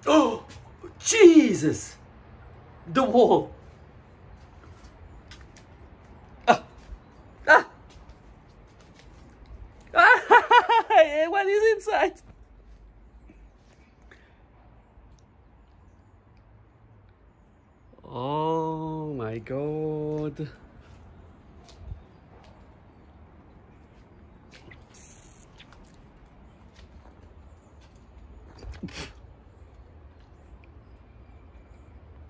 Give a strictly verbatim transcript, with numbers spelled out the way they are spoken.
Oh, Jesus! The wall. Ah! Ah! Ah! What is inside? Oh my God.